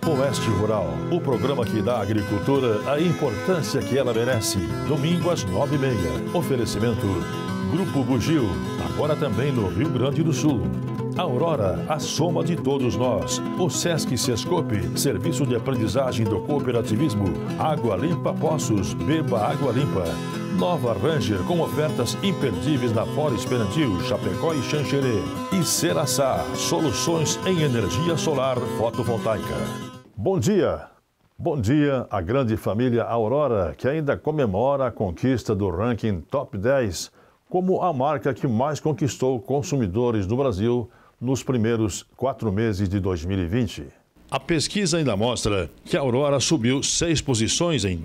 Oeste Rural, o programa que dá à agricultura a importância que ela merece. Domingo às 9h30. Oferecimento Grupo Bugio, agora também no Rio Grande do Sul. Aurora, a soma de todos nós. O Sesc Sescope, serviço de aprendizagem do cooperativismo. Água Limpa Poços, beba água limpa. Nova Ranger, com ofertas imperdíveis na Fora Esperantil, Chapecó e Xanxerê. E Seraçá, soluções em energia solar fotovoltaica. Bom dia! Bom dia à grande família Aurora, que ainda comemora a conquista do ranking Top 10 como a marca que mais conquistou consumidores no Brasil nos primeiros 4 meses de 2020. A pesquisa ainda mostra que a Aurora subiu 6 posições em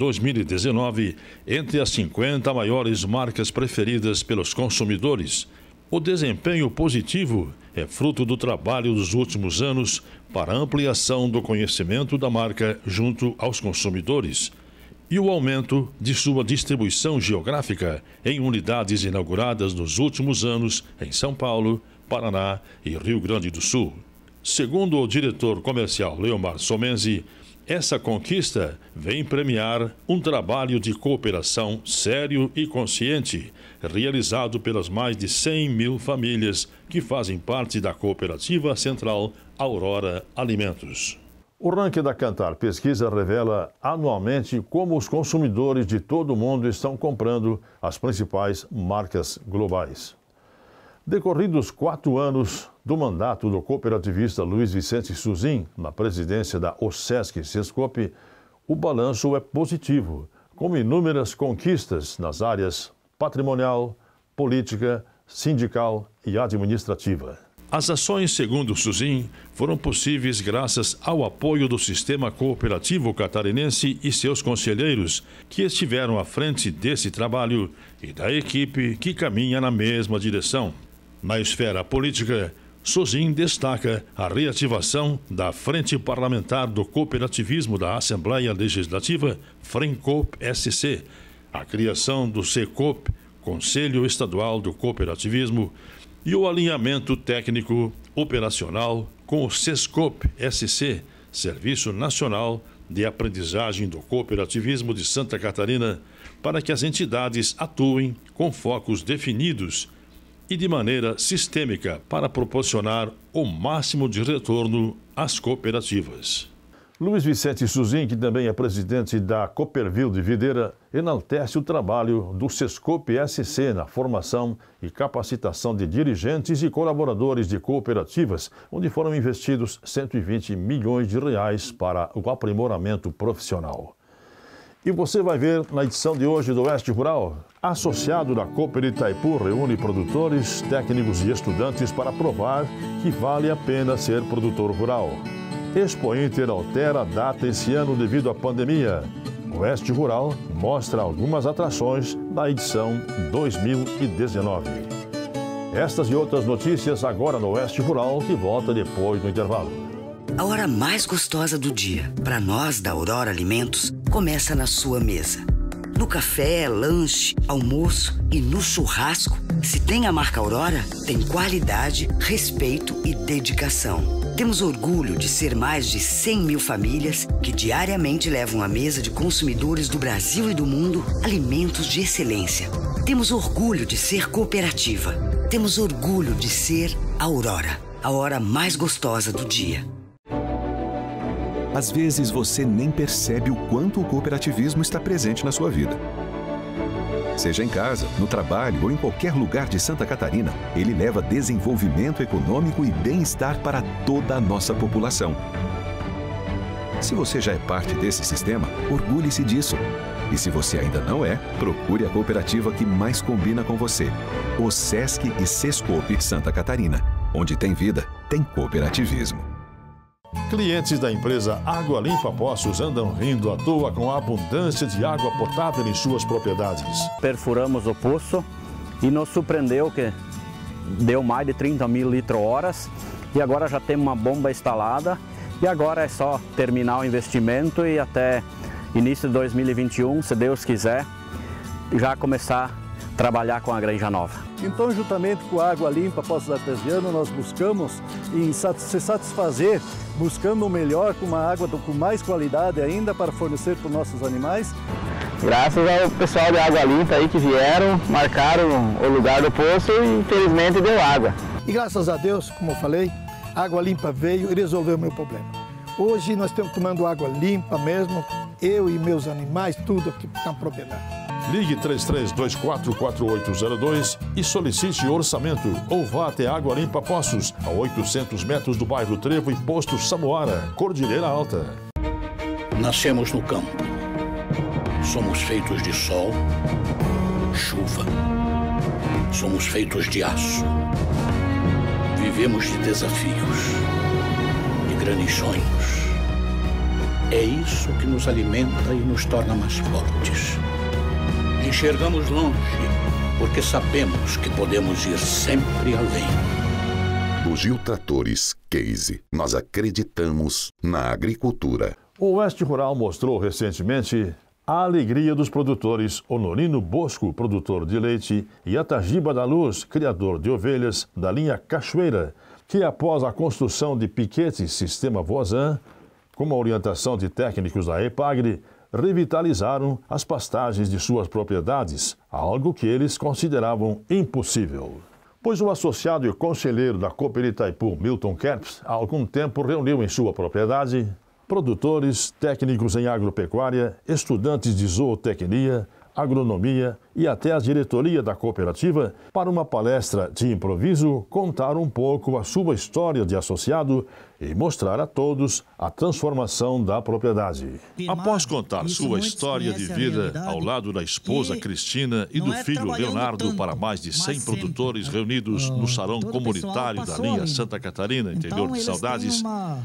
2019 entre as 50 maiores marcas preferidas pelos consumidores. O desempenho positivo é fruto do trabalho dos últimos anos para a ampliação do conhecimento da marca junto aos consumidores e o aumento de sua distribuição geográfica em unidades inauguradas nos últimos anos em São Paulo, Paraná e Rio Grande do Sul. Segundo o diretor comercial Leomar Somenzi, essa conquista vem premiar um trabalho de cooperação sério e consciente, realizado pelas mais de 100 mil famílias que fazem parte da cooperativa central Aurora Alimentos. O ranking da Kantar Pesquisa revela anualmente como os consumidores de todo o mundo estão comprando as principais marcas globais. Decorridos 4 anos do mandato do cooperativista Luiz Vicente Suzin na presidência da OSESC Sescope, o balanço é positivo, com inúmeras conquistas nas áreas patrimonial, política, sindical e administrativa. As ações, segundo Suzin, foram possíveis graças ao apoio do sistema cooperativo catarinense e seus conselheiros, que estiveram à frente desse trabalho, e da equipe que caminha na mesma direção. Na esfera política, Suzin destaca a reativação da Frente Parlamentar do Cooperativismo da Assembleia Legislativa, FRENCOP-SC, a criação do SECOP, Conselho Estadual do Cooperativismo, e o alinhamento técnico operacional com o SESCOP-SC, Serviço Nacional de Aprendizagem do Cooperativismo de Santa Catarina, para que as entidades atuem com focos definidos e de maneira sistêmica para proporcionar o máximo de retorno às cooperativas. Luiz Vicente Suzin, que também é presidente da Cooperville de Videira, enaltece o trabalho do SESCOP-SC na formação e capacitação de dirigentes e colaboradores de cooperativas, onde foram investidos 120 milhões de reais para o aprimoramento profissional. E você vai ver na edição de hoje do Oeste Rural, associado da Cooper Itaipu reúne produtores, técnicos e estudantes para provar que vale a pena ser produtor rural. Expo Inter altera a data esse ano devido à pandemia. O Oeste Rural mostra algumas atrações da edição 2019. Estas e outras notícias agora no Oeste Rural, que volta depois do intervalo. A hora mais gostosa do dia, para nós da Aurora Alimentos, começa na sua mesa. No café, lanche, almoço e no churrasco, se tem a marca Aurora, tem qualidade, respeito e dedicação. Temos orgulho de ser mais de 100 mil famílias que diariamente levam à mesa de consumidores do Brasil e do mundo alimentos de excelência. Temos orgulho de ser cooperativa. Temos orgulho de ser Aurora, a hora mais gostosa do dia. Às vezes você nem percebe o quanto o cooperativismo está presente na sua vida. Seja em casa, no trabalho ou em qualquer lugar de Santa Catarina, ele leva desenvolvimento econômico e bem-estar para toda a nossa população. Se você já é parte desse sistema, orgulhe-se disso. E se você ainda não é, procure a cooperativa que mais combina com você. O Sesc e Sescope Santa Catarina. Onde tem vida, tem cooperativismo. Clientes da empresa Água Limpa Poços andam rindo à toa com a abundância de água potável em suas propriedades. Perfuramos o poço e nos surpreendeu que deu mais de 30 mil litro-horas e agora já temos uma bomba instalada e agora é só terminar o investimento e até início de 2021, se Deus quiser, já começar a trabalhar com a Granja Nova. Então, juntamente com a Água Limpa Poços Artesianos, nós buscamos se satisfazer, buscando o melhor, com uma água com mais qualidade ainda para fornecer para os nossos animais. Graças ao pessoal da Água Limpa aí que vieram, marcaram o lugar do poço e infelizmente deu água. E graças a Deus, como eu falei, a Água Limpa veio e resolveu o meu problema. Hoje nós estamos tomando água limpa mesmo, eu e meus animais, tudo aqui na propriedade. Ligue 33244802 e solicite orçamento ou vá até Água Limpa Poços, a 800 metros do bairro Trevo e Posto Samoara, Cordilheira Alta. Nascemos no campo. Somos feitos de sol, chuva. Somos feitos de aço. Vivemos de desafios, de grandes sonhos. É isso que nos alimenta e nos torna mais fortes. Enxergamos longe, porque sabemos que podemos ir sempre além. Bugio Tratores Case. Nós acreditamos na agricultura. O Oeste Rural mostrou recentemente a alegria dos produtores Honorino Bosco, produtor de leite, e Atagiba da Luz, criador de ovelhas da linha Cachoeira, que após a construção de piquetes sistema Vozan, com a orientação de técnicos da EPAGRE, revitalizaram as pastagens de suas propriedades, algo que eles consideravam impossível. Pois o associado e conselheiro da Cooper Itaipu, Milton Kerps, há algum tempo reuniu em sua propriedade produtores, técnicos em agropecuária, estudantes de zootecnia, agronomia e até a diretoria da cooperativa para uma palestra de improviso contar um pouco a sua história de associado e mostrar a todos a transformação da propriedade. Após contar sua história de vida ao lado da esposa Cristina e do filho Leonardo para mais de 100 produtores reunidos no salão comunitário da linha Santa Catarina, interior de Saudades,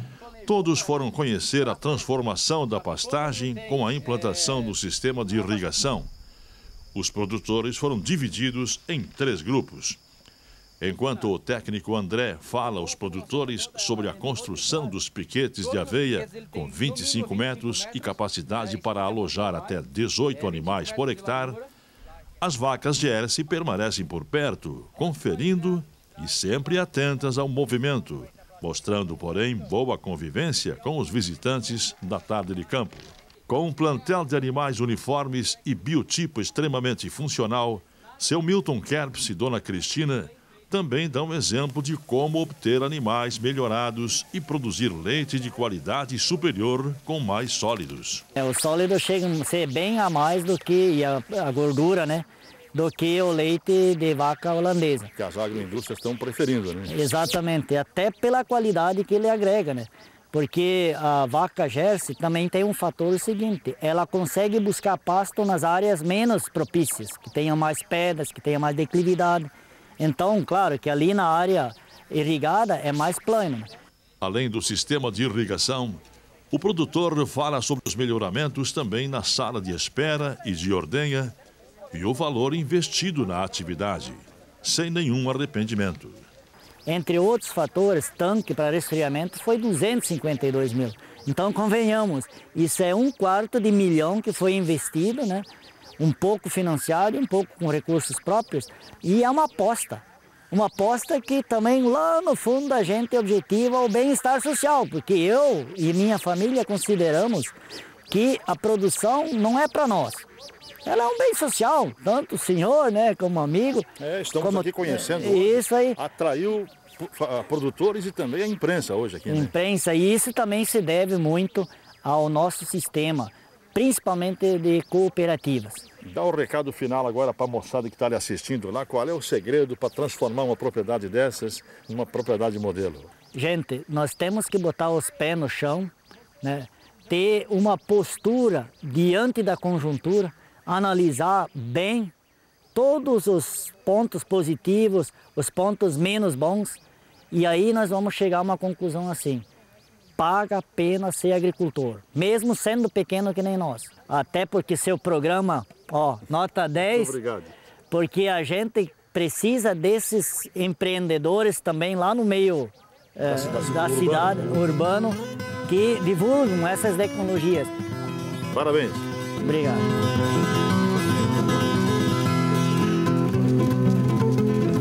todos foram conhecer a transformação da pastagem com a implantação do sistema de irrigação. Os produtores foram divididos em 3 grupos. Enquanto o técnico André fala aos produtores sobre a construção dos piquetes de aveia com 25 metros e capacidade para alojar até 18 animais por hectare, as vacas de Erce permanecem por perto, conferindo e sempre atentas ao movimento, mostrando, porém, boa convivência com os visitantes da tarde de campo. Com um plantel de animais uniformes e biotipo extremamente funcional, seu Milton Kerps e dona Cristina também dão exemplo de como obter animais melhorados e produzir leite de qualidade superior com mais sólidos. O sólido chega a ser bem a mais do que a gordura, né? Do que o leite de vaca holandesa. Que as agroindústrias estão preferindo, né? Exatamente, até pela qualidade que ele agrega, né? Porque a vaca Jersey também tem um fator seguinte, ela consegue buscar pasto nas áreas menos propícias, que tenham mais pedras, que tenham mais declividade. Então, claro que ali na área irrigada é mais plano. Além do sistema de irrigação, o produtor fala sobre os melhoramentos também na sala de espera e de ordenha e o valor investido na atividade, sem nenhum arrependimento. Entre outros fatores, tanque para resfriamento foi 252 mil. Então, convenhamos, isso é $250 milhão que foi investido, né? Um pouco financiado, um pouco com recursos próprios, e é uma aposta. Uma aposta que também lá no fundo a gente objetiva o bem-estar social, porque eu e minha família consideramos que a produção não é para nós. Ela é um bem social, tanto o senhor, né, como amigo. Estamos aqui conhecendo. Isso aí. Atraiu produtores e também a imprensa hoje aqui, né? Imprensa, e isso também se deve muito ao nosso sistema, principalmente de cooperativas. Dá o recado final agora para a moçada que está ali assistindo lá. Qual é o segredo para transformar uma propriedade dessas em uma propriedade modelo? Gente, nós temos que botar os pés no chão, né? Ter uma postura diante da conjuntura, analisar bem todos os pontos positivos, os pontos menos bons, e aí nós vamos chegar a uma conclusão assim: paga a pena ser agricultor, mesmo sendo pequeno que nem nós. Até porque seu programa, ó, nota 10, muito obrigado. Porque a gente precisa desses empreendedores também lá no meio da cidade, urbano, que divulgam essas tecnologias. Parabéns. Obrigado.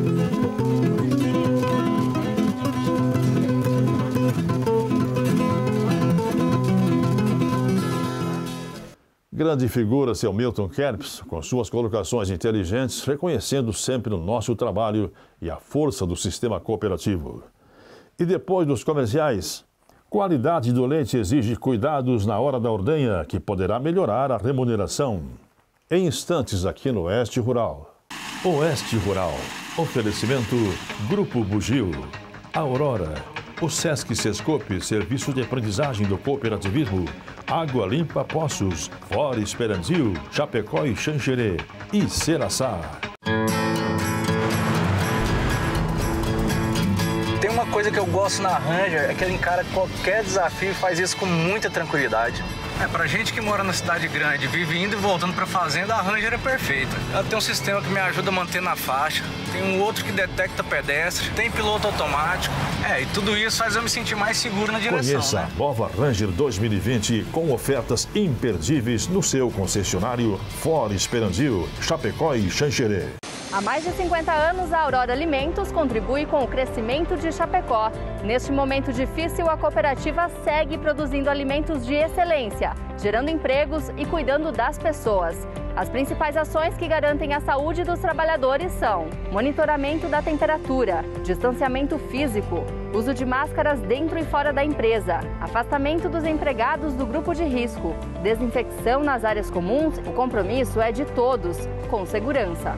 grande figura, seu Milton Kerps, com suas colocações inteligentes, reconhecendo sempre o nosso trabalho e a força do sistema cooperativo. E depois dos comerciais, qualidade do leite exige cuidados na hora da ordenha, que poderá melhorar a remuneração. Em instantes aqui no Oeste Rural. Oeste Rural. Oferecimento Grupo Bugio. Aurora. O Sesc Sescope, Serviço de Aprendizagem do Cooperativismo. Água Limpa Poços. Fora Esperanzil. Chapecó e Xanxerê. E Seraçá. Tem uma coisa que eu gosto na Ranger, é que ele encara qualquer desafio e faz isso com muita tranquilidade. Pra gente que mora na cidade grande, vive indo e voltando pra fazenda, a Ranger é perfeita. Ela tem um sistema que me ajuda a manter na faixa, tem um outro que detecta pedestre, tem piloto automático. E tudo isso faz eu me sentir mais seguro na direção. Conheça a nova Ranger 2020 com ofertas imperdíveis no seu concessionário Fora Esperanzil, Chapecó e Xanxerê. Há mais de 50 anos, a Aurora Alimentos contribui com o crescimento de Chapecó. Neste momento difícil, a cooperativa segue produzindo alimentos de excelência, gerando empregos e cuidando das pessoas. As principais ações que garantem a saúde dos trabalhadores são monitoramento da temperatura, distanciamento físico, uso de máscaras dentro e fora da empresa, afastamento dos empregados do grupo de risco, desinfecção nas áreas comuns. O compromisso é de todos, com segurança.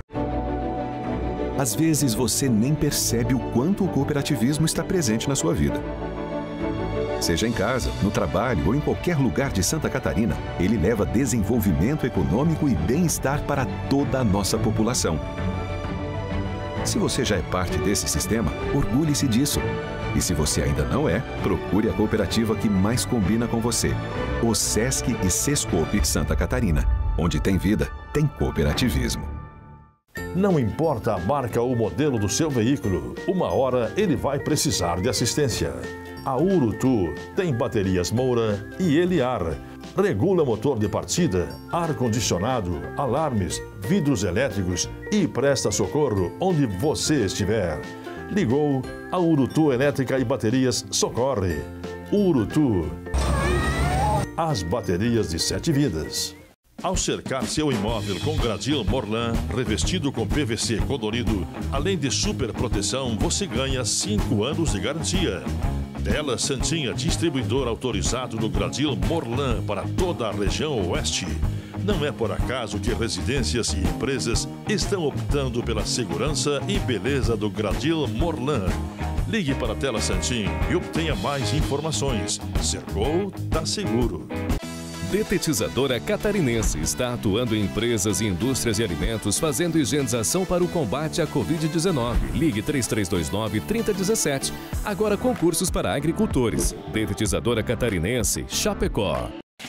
Às vezes você nem percebe o quanto o cooperativismo está presente na sua vida. Seja em casa, no trabalho ou em qualquer lugar de Santa Catarina, ele leva desenvolvimento econômico e bem-estar para toda a nossa população. Se você já é parte desse sistema, orgulhe-se disso. E se você ainda não é, procure a cooperativa que mais combina com você. O Sesc e Sescope Santa Catarina. Onde tem vida, tem cooperativismo. Não importa a marca ou modelo do seu veículo, uma hora ele vai precisar de assistência. A Urutu tem baterias Moura e Eliar. Regula motor de partida, ar-condicionado, alarmes, vidros elétricos e presta socorro onde você estiver. Ligou, a Urutu Elétrica e Baterias socorre. Urutu. As baterias de 7 vidas. Ao cercar seu imóvel com gradil Morlan, revestido com PVC colorido, além de super proteção, você ganha 5 anos de garantia. Tela Santinha, distribuidor autorizado do gradil Morlan para toda a região oeste. Não é por acaso que residências e empresas estão optando pela segurança e beleza do gradil Morlan. Ligue para a Tela Santinha e obtenha mais informações. Cercou, tá seguro. Detetizadora Catarinense está atuando em empresas e indústrias de alimentos, fazendo higienização para o combate à Covid-19. Ligue 3329-3017. Agora concursos para agricultores. Detetizadora Catarinense, Chapecó.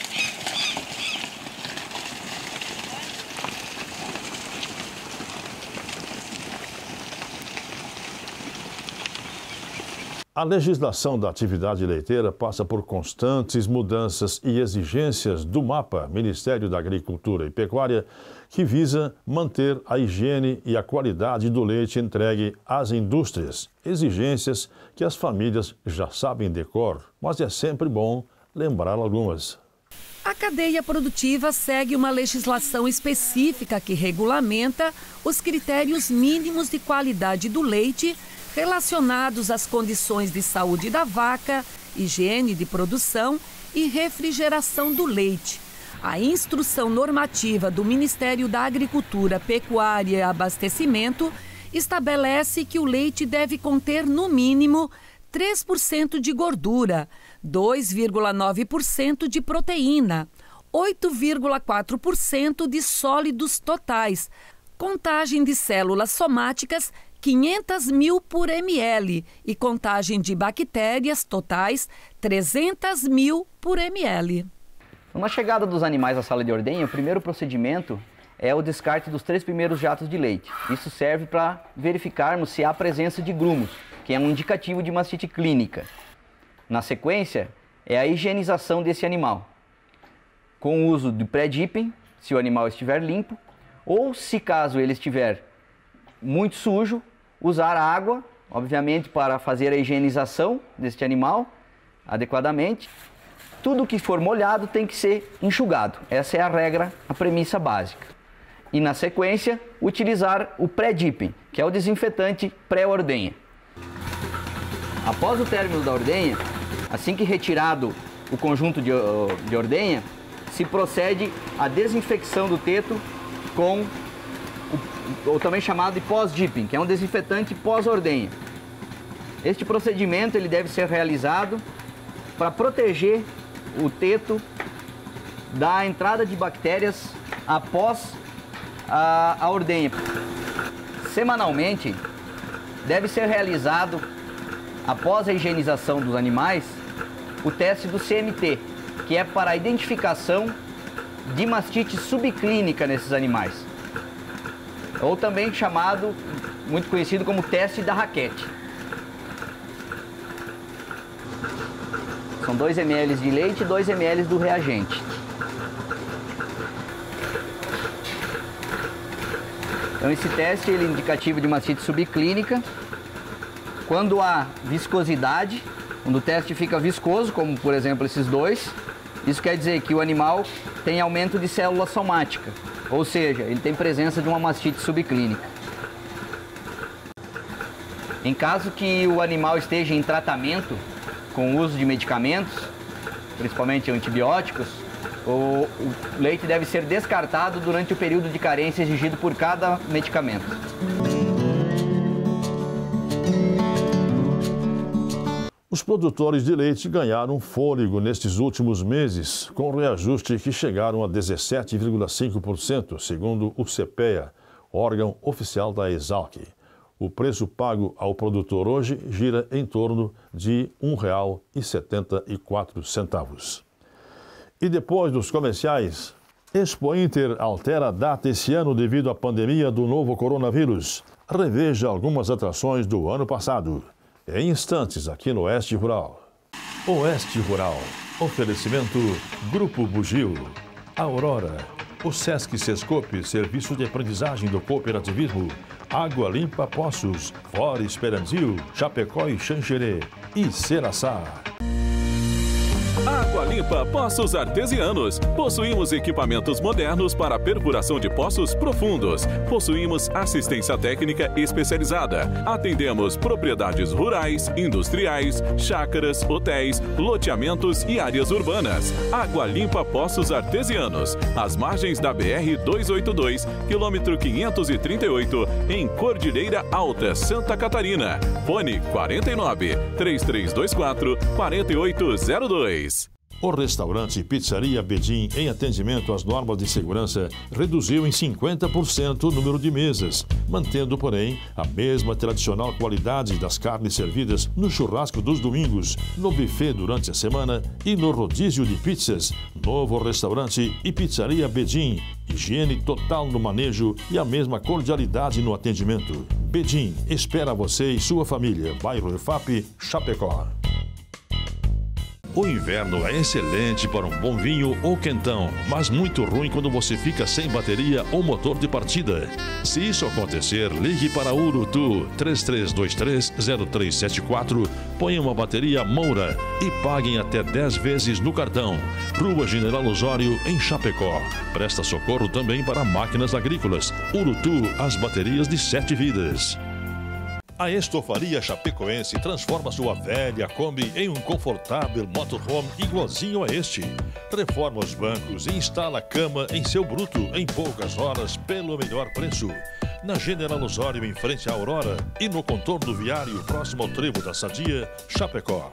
A legislação da atividade leiteira passa por constantes mudanças e exigências do MAPA, Ministério da Agricultura e Pecuária, que visa manter a higiene e a qualidade do leite entregue às indústrias. Exigências que as famílias já sabem de cor, mas é sempre bom lembrar algumas. A cadeia produtiva segue uma legislação específica que regulamenta os critérios mínimos de qualidade do leite relacionados às condições de saúde da vaca, higiene de produção e refrigeração do leite. A instrução normativa do Ministério da Agricultura, Pecuária e Abastecimento estabelece que o leite deve conter, no mínimo, 3% de gordura, 2,9% de proteína, 8,4% de sólidos totais, contagem de células somáticas 500 mil por ml e contagem de bactérias totais 300 mil por ml. Na chegada dos animais à sala de ordenha, o primeiro procedimento é o descarte dos 3 primeiros jatos de leite. Isso serve para verificarmos se há presença de grumos, que é um indicativo de mastite clínica. Na sequência, é a higienização desse animal, com o uso de pré-dipping, se o animal estiver limpo, ou se caso ele estiver muito sujo, usar água, obviamente, para fazer a higienização deste animal adequadamente. tudo que for molhado tem que ser enxugado. Essa é a regra, a premissa básica. E na sequência, utilizar o pré-dipping, que é o desinfetante pré-ordenha. Após o término da ordenha, assim que retirado o conjunto de ordenha, se procede à desinfecção do teto com o também chamado de pós-dipping, que é um desinfetante pós-ordenha. Este procedimento ele deve ser realizado para proteger o teto da entrada de bactérias após a ordenha. Semanalmente, deve ser realizado, após a higienização dos animais, o teste do CMT, que é para a identificação de mastite subclínica nesses animais, ou também chamado, muito conhecido como teste da raquete. São 2 ml de leite e 2 ml do reagente. Então esse teste ele é indicativo de mastite subclínica. Quando há viscosidade, quando o teste fica viscoso, como por exemplo esses dois, isso quer dizer que o animal tem aumento de célula somática, ou seja, ele tem presença de uma mastite subclínica. Em caso que o animal esteja em tratamento com o uso de medicamentos, principalmente antibióticos, o leite deve ser descartado durante o período de carência exigido por cada medicamento. Os produtores de leite ganharam fôlego nestes últimos meses, com reajuste que chegaram a 17,5%, segundo o CPEA, órgão oficial da Exalc. O preço pago ao produtor hoje gira em torno de R$ 1,74. E depois dos comerciais, Expo Inter altera a data esse ano devido à pandemia do novo coronavírus. Reveja algumas atrações do ano passado. Em instantes, aqui no Oeste Rural. Oeste Rural. Oferecimento Grupo Bugio. Aurora. O Sesc Sescope, Serviço de Aprendizagem do Cooperativismo. Água Limpa Poços. Fora Esperanzil. Chapecó e Xanxerê. E Ceraçá. Água Limpa Poços Artesianos. Possuímos equipamentos modernos para perfuração de poços profundos. Possuímos assistência técnica especializada. Atendemos propriedades rurais, industriais, chácaras, hotéis, loteamentos e áreas urbanas. Água Limpa Poços Artesianos. Às margens da BR-282, quilômetro 538, em Cordilheira Alta, Santa Catarina. Fone 49 3324 4802. O restaurante Pizzaria Bedim, em atendimento às normas de segurança, reduziu em 50% o número de mesas, mantendo, porém, a mesma tradicional qualidade das carnes servidas no churrasco dos domingos, no buffet durante a semana e no rodízio de pizzas. Novo restaurante e Pizzaria Bedim, higiene total no manejo e a mesma cordialidade no atendimento. Bedim espera você e sua família. Bairro EFAP, Chapecó. O inverno é excelente para um bom vinho ou quentão, mas muito ruim quando você fica sem bateria ou motor de partida. Se isso acontecer, ligue para Urutu 3323-0374, ponha uma bateria Moura e paguem até 10 vezes no cartão. Rua General Osório, em Chapecó. Presta socorro também para máquinas agrícolas. Urutu, as baterias de 7 vidas. A Estofaria Chapecoense transforma sua velha Kombi em um confortável motorhome igualzinho a este. Reforma os bancos e instala a cama em seu bruto em poucas horas pelo melhor preço. Na General Osório, em frente à Aurora, e no contorno viário próximo ao trevo da Sadia, Chapecó.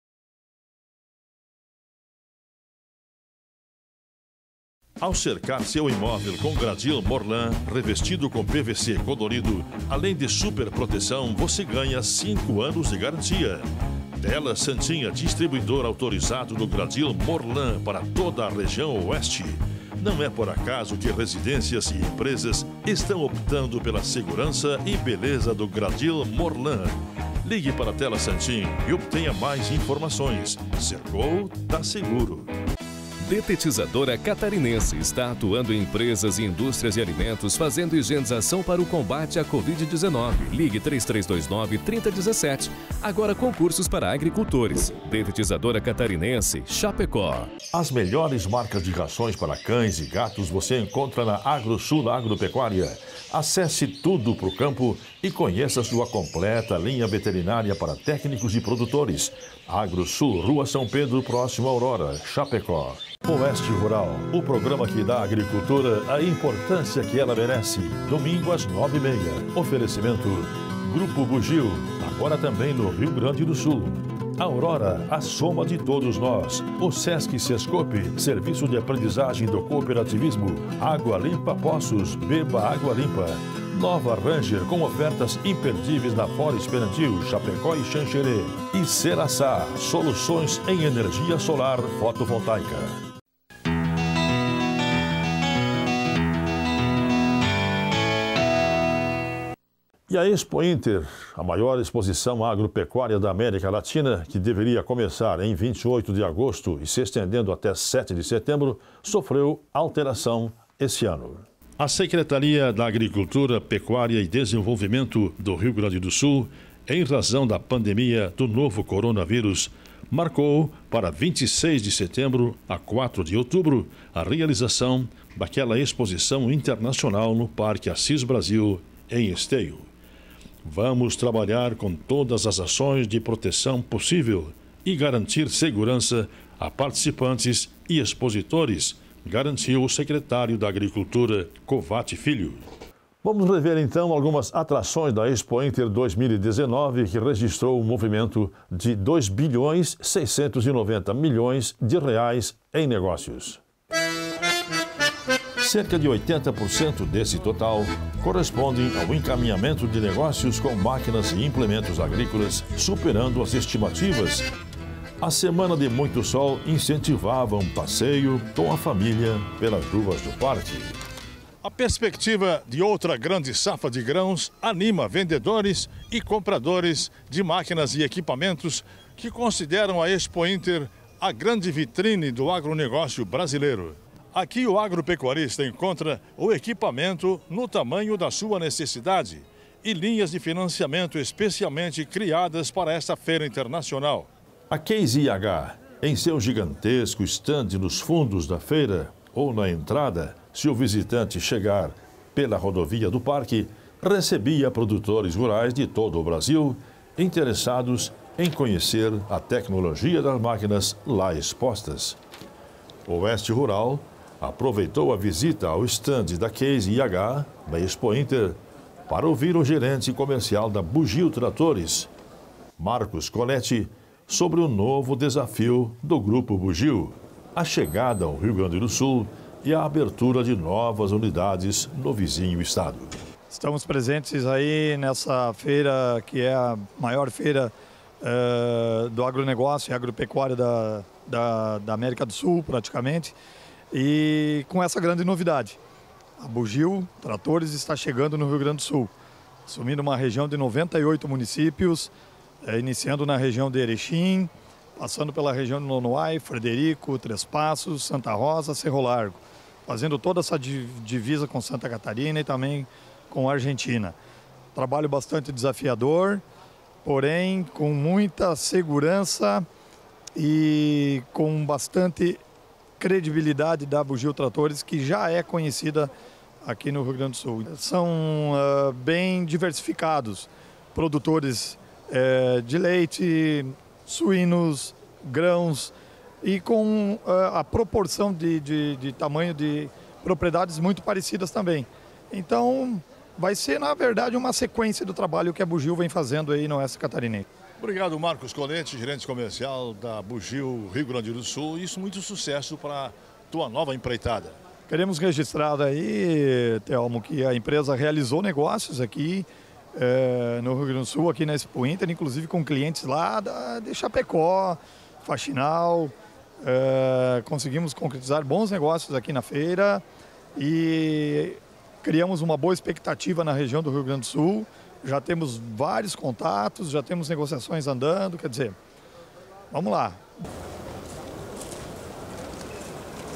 Ao cercar seu imóvel com gradil Morlan, revestido com PVC colorido, além de super proteção, você ganha 5 anos de garantia. Tela Santinha, distribuidor autorizado do gradil Morlan para toda a região oeste. Não é por acaso que residências e empresas estão optando pela segurança e beleza do gradil Morlan. Ligue para a Tela Santinha e obtenha mais informações. Cercou, tá seguro. Detetizadora Catarinense está atuando em empresas e indústrias de alimentos fazendo higienização para o combate à Covid-19. Ligue 3329-3017. Agora concursos para agricultores. Detetizadora Catarinense, Chapecó. As melhores marcas de rações para cães e gatos você encontra na AgroSul Agropecuária. Acesse tudo pro campo e conheça sua completa linha veterinária para técnicos e produtores. AgroSul, Rua São Pedro, próximo a Aurora, Chapecó. Oeste Rural, o programa que dá à agricultura a importância que ela merece. Domingo às 9h30. Oferecimento Grupo Bugio, agora também no Rio Grande do Sul. Aurora, a soma de todos nós. O Sesc Sescope, Serviço de Aprendizagem do Cooperativismo. Água Limpa Poços, beba água limpa. Nova Ranger, com ofertas imperdíveis na Fora Esperantil, Chapecó e Xanxerê. E Seraçá, soluções em energia solar fotovoltaica. E a Expo Inter, a maior exposição agropecuária da América Latina, que deveria começar em 28 de agosto e se estendendo até 7 de setembro, sofreu alteração esse ano. A Secretaria da Agricultura, Pecuária e Desenvolvimento do Rio Grande do Sul, em razão da pandemia do novo coronavírus, marcou para 26 de setembro a 4 de outubro a realização daquela exposição internacional no Parque Assis Brasil, em Esteio. Vamos trabalhar com todas as ações de proteção possível e garantir segurança a participantes e expositores, garantiu o secretário da Agricultura, Covatti Filho. Vamos rever então algumas atrações da Expo Inter 2019, que registrou um movimento de 2 bilhões 690 milhões de reais em negócios. Cerca de 80% desse total correspondem ao encaminhamento de negócios com máquinas e implementos agrícolas, superando as estimativas. A semana de muito sol incentivava um passeio com a família pelas ruas do parque. A perspectiva de outra grande safra de grãos anima vendedores e compradores de máquinas e equipamentos que consideram a Expo Inter a grande vitrine do agronegócio brasileiro. Aqui o agropecuarista encontra o equipamento no tamanho da sua necessidade e linhas de financiamento especialmente criadas para esta feira internacional. A Case IH, em seu gigantesco estande nos fundos da feira ou na entrada, se o visitante chegar pela rodovia do parque, recebia produtores rurais de todo o Brasil interessados em conhecer a tecnologia das máquinas lá expostas. O Oeste Rural aproveitou a visita ao estande da Case IH, da Expo Inter, para ouvir o gerente comercial da Bugio Tratores, Marcos Coletti, sobre o novo desafio do Grupo Bugio, a chegada ao Rio Grande do Sul e a abertura de novas unidades no vizinho estado. Estamos presentes aí nessa feira, que é a maior feira do agronegócio e agropecuária da América do Sul, praticamente. E com essa grande novidade, a Bugio Tratores está chegando no Rio Grande do Sul, assumindo uma região de 98 municípios, iniciando na região de Erechim, passando pela região de Nonoai, Frederico, Três Passos, Santa Rosa, Cerro Largo, fazendo toda essa divisa com Santa Catarina e também com a Argentina. Trabalho bastante desafiador, porém com muita segurança e com bastante credibilidade da Bugio Tratores, que já é conhecida aqui no Rio Grande do Sul. São bem diversificados, produtores de leite, suínos, grãos e com a proporção de tamanho de propriedades muito parecidas também. Então vai ser, na verdade, uma sequência do trabalho que a Bugio vem fazendo aí no Oeste Catarinense. Obrigado, Marcos Coletti, gerente comercial da Bugio Rio Grande do Sul. Isso, muito sucesso para a tua nova empreitada. Queremos registrar aí, Telmo, que a empresa realizou negócios aqui no Rio Grande do Sul, aqui na Expo Inter, inclusive com clientes lá de Chapecó, Faxinal. Conseguimos concretizar bons negócios aqui na feira e criamos uma boa expectativa na região do Rio Grande do Sul. Já temos vários contatos, já temos negociações andando, quer dizer, vamos lá.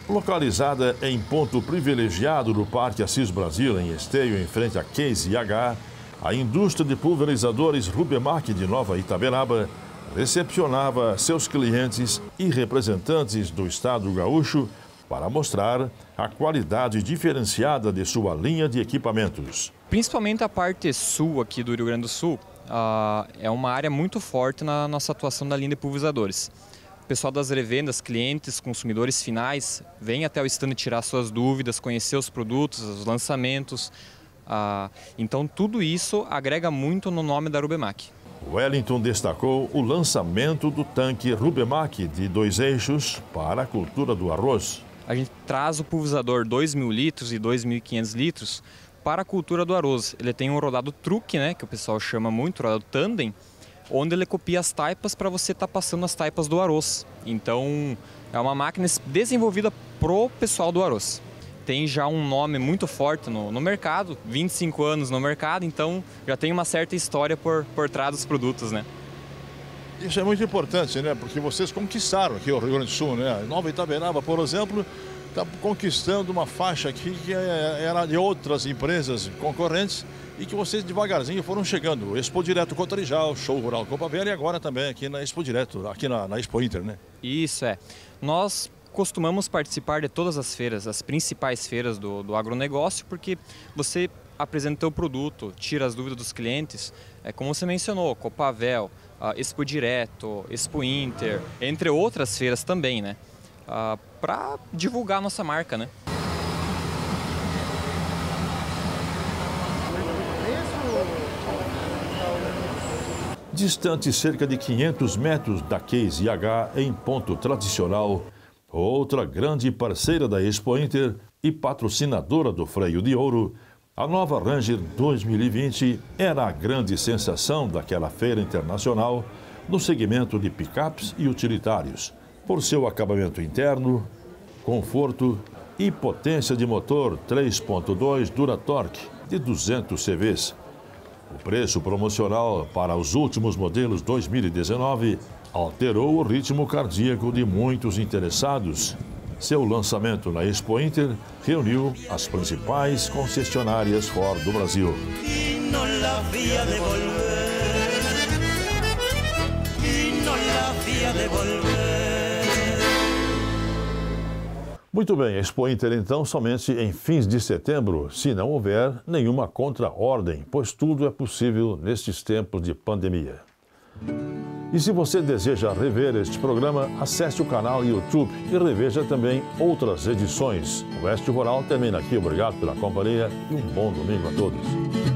Localizada em ponto privilegiado do Parque Assis Brasil, em Esteio, em frente à Case IH, a indústria de pulverizadores Rubemac de Nova Itaberaba recepcionava seus clientes e representantes do estado gaúcho para mostrar a qualidade diferenciada de sua linha de equipamentos. Principalmente a parte sul aqui do Rio Grande do Sul, é uma área muito forte na nossa atuação da linha de pulverizadores. O pessoal das revendas, clientes, consumidores finais, vem até o stand tirar suas dúvidas, conhecer os produtos, os lançamentos. Então tudo isso agrega muito no nome da Rubemac. Wellington destacou o lançamento do tanque Rubemac de 2 eixos para a cultura do arroz. A gente traz o pulverizador 2.000 litros e 2.500 litros para a cultura do arroz. Ele tem um rodado truque, né, que o pessoal chama muito, rodado tandem, onde ele copia as taipas para você estar passando as taipas do arroz. Então, é uma máquina desenvolvida pro pessoal do arroz. Tem já um nome muito forte no mercado, 25 anos no mercado, então já tem uma certa história por trás dos produtos, né? Isso é muito importante, né? Porque vocês conquistaram aqui o Rio Grande do Sul, né? Nova Itaberaba, por exemplo, está conquistando uma faixa aqui que era de outras empresas concorrentes e que vocês devagarzinho foram chegando. Expo Direto Cotarijal, Show Rural Copa Velha e agora também aqui na Expo Direto, aqui na Expo Inter, né? Isso é. Nós costumamos participar de todas as feiras, as principais feiras do agronegócio, porque você apresenta o produto, tira as dúvidas dos clientes, como você mencionou, Copavel, Expo Direto, Expo Inter, entre outras feiras também, né? Para divulgar a nossa marca, né? Distante cerca de 500 metros da Case IH, em ponto tradicional, outra grande parceira da Expo Inter e patrocinadora do Freio de Ouro, a nova Ranger 2020 era a grande sensação daquela feira internacional no segmento de picapes e utilitários, por seu acabamento interno, conforto e potência de motor 3.2 Duratorque de 200 CVs. O preço promocional para os últimos modelos 2019 alterou o ritmo cardíaco de muitos interessados. Seu lançamento na Expo Inter reuniu as principais concessionárias Ford do Brasil. Muito bem, a Expo Inter então somente em fins de setembro, se não houver nenhuma contra-ordem, pois tudo é possível nestes tempos de pandemia. E se você deseja rever este programa, acesse o canal YouTube e reveja também outras edições. O Oeste Rural termina aqui. Obrigado pela companhia e um bom domingo a todos.